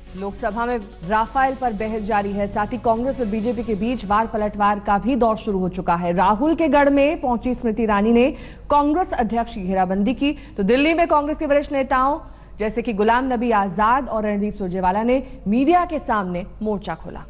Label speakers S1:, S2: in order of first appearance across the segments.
S1: लोकसभा में राफेल पर बहस जारी है। साथ ही कांग्रेस और बीजेपी के बीच वार पलटवार का भी दौर शुरू हो चुका है। राहुल के गढ़ में पहुंची स्मृति ईरानी ने कांग्रेस अध्यक्ष की घेराबंदी की, तो दिल्ली में कांग्रेस के वरिष्ठ नेताओं जैसे कि गुलाम नबी आजाद और रणदीप सुरजेवाला ने मीडिया के सामने मोर्चा खोला।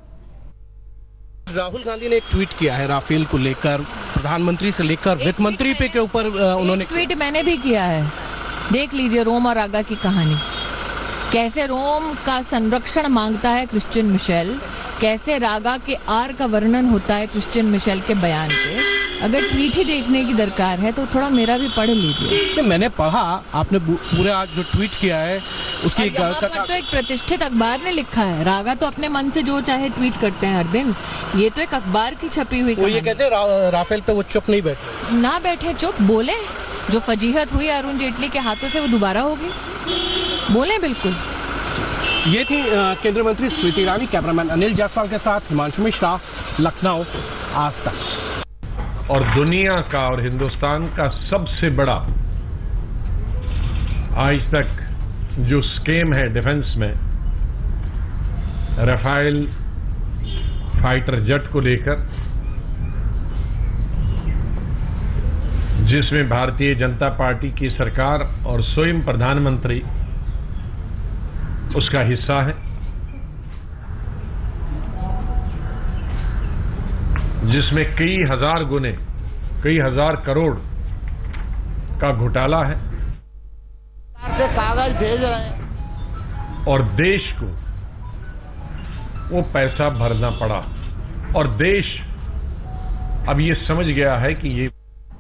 S2: राहुल गांधी ने एक ट्वीट किया है राफेल को लेकर, प्रधानमंत्री से लेकर वित्त मंत्री पे के ऊपर उन्होंने
S3: ट्वीट मैंने भी किया है। देख लीजिए रोम और आगा की कहानी, कैसे रोम का संरक्षण मांगता है क्रिश्चियन मिशेल, कैसे रागा के आर का वर्णन होता है क्रिश्चियन मिशेल के बयान पे। अगर ट्वीट ही देखने की दरकार है तो थोड़ा मेरा भी पढ़ लीजिए।
S2: मैंने पढ़ा, आपने पूरे आज जो ट्वीट किया है उसकी
S3: तो एक प्रतिष्ठित अखबार ने लिखा है। रागा तो अपने मन से जो चाहे ट्वीट करते हैं हर दिन, ये तो एक अखबार की छपी हुई
S2: ये कहते हैं राफेल पे वो चुप नहीं बैठे,
S3: ना बैठे चुप, बोले। जो फजीहत हुई अरुण जेटली के हाथों से वो दोबारा होगी, बोले बिल्कुल।
S2: ये थी केंद्रीय मंत्री स्मृति ईरानी। कैमरामैन अनिल जायसवाल के साथ हिमांशु मिश्रा, लखनऊ, आज तक।
S4: और दुनिया का और हिंदुस्तान का सबसे बड़ा आज तक जो स्केम है डिफेंस में, राफेल फाइटर जेट को लेकर, जिसमें भारतीय जनता पार्टी की सरकार और स्वयं प्रधानमंत्री उसका हिस्सा है, जिसमें कई हजार गुने, कई हजार करोड़ का घोटाला है
S5: से कागज भेज रहे हैं
S4: और देश को वो पैसा भरना पड़ा और देश अब ये समझ गया है कि ये।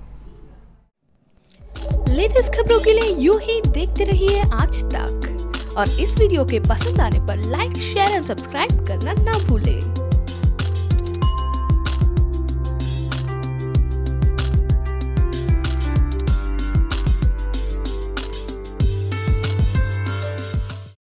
S6: लेटेस्ट खबरों के लिए यूं ही देखते रहिए आज तक, और इस वीडियो के पसंद आने पर लाइक, शेयर एंड सब्सक्राइब करना ना भूलें।